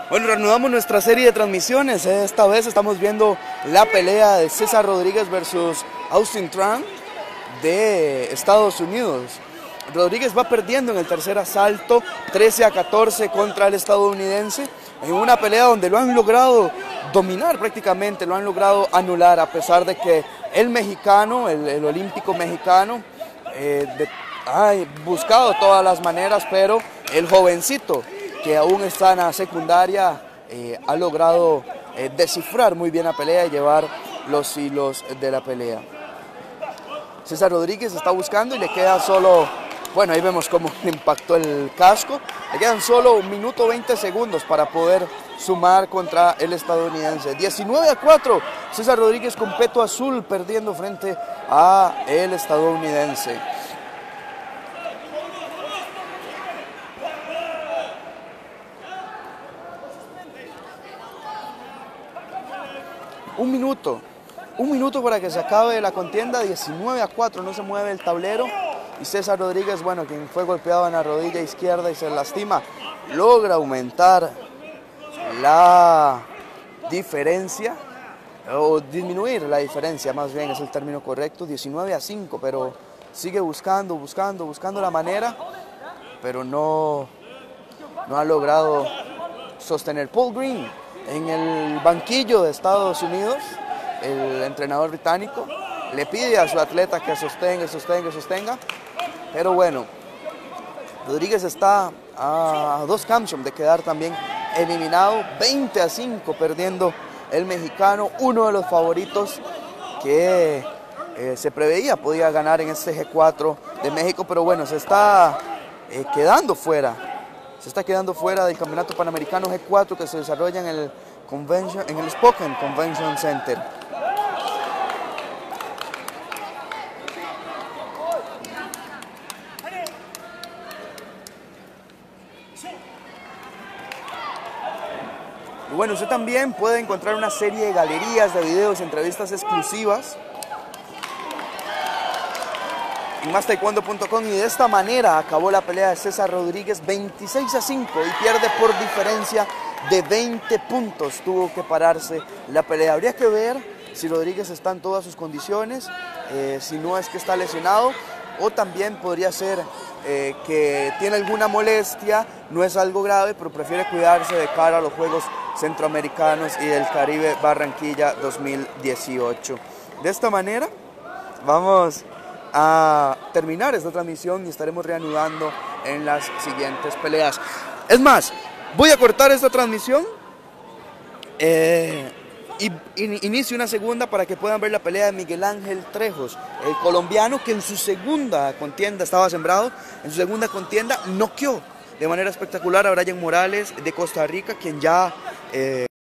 Bueno, reanudamos nuestra serie de transmisiones. Esta vez estamos viendo la pelea de César Rodríguez versus Austin Tran de Estados Unidos. Rodríguez va perdiendo en el tercer asalto, 13-14 contra el estadounidense, en una pelea donde lo han logrado dominar prácticamente, lo han logrado anular, a pesar de que el mexicano, el olímpico mexicano, ha buscado todas las maneras, pero el jovencito, que aún está en la secundaria, ha logrado descifrar muy bien la pelea y llevar los hilos de la pelea. César Rodríguez está buscando y le queda solo, bueno, ahí vemos cómo le impactó el casco, le quedan solo 1 minuto 20 segundos para poder sumar contra el estadounidense. 19-4, César Rodríguez con peto azul perdiendo frente a el estadounidense. Un minuto para que se acabe la contienda. 19-4, no se mueve el tablero, y César Rodríguez, bueno, quien fue golpeado en la rodilla izquierda y se lastima, logra aumentar la diferencia, o disminuir la diferencia, más bien es el término correcto. 19-5, pero sigue buscando la manera, pero no ha logrado sostener. Paul Green en el banquillo de Estados Unidos, el entrenador británico, le pide a su atleta que sostenga, pero bueno, Rodríguez está a 2 camsham de quedar también eliminado. 20-5 perdiendo el mexicano, uno de los favoritos que se preveía podía ganar en este G4 de México, pero bueno, se está quedando fuera del Campeonato Panamericano G4 que se desarrolla en el Spokane Convention Center. Y bueno, usted también puede encontrar una serie de galerías de videos, entrevistas exclusivas en mastaekwondo.com. Y de esta manera acabó la pelea de César Rodríguez, 26-5, y pierde por diferencia de 20 puntos. Tuvo que pararse la pelea. Habría que ver si Rodríguez está en todas sus condiciones, si no es que está lesionado, o también podría ser que tiene alguna molestia. No es algo grave, pero prefiere cuidarse de cara a los Juegos Centroamericanos y del Caribe Barranquilla 2018. De esta manera vamos a terminar esta transmisión y estaremos reanudando en las siguientes peleas. Es más, voy a cortar esta transmisión y inicio una segunda para que puedan ver la pelea de Miguel Ángel Trejos, el colombiano que en su segunda contienda estaba sembrado, en su segunda contienda noqueó de manera espectacular a Brian Morales de Costa Rica, quien ya